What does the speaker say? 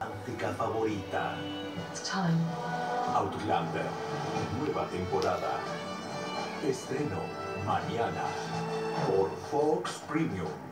romántica favorita. It's time. Outlander, nueva temporada. Estreno mañana por Fox Premium.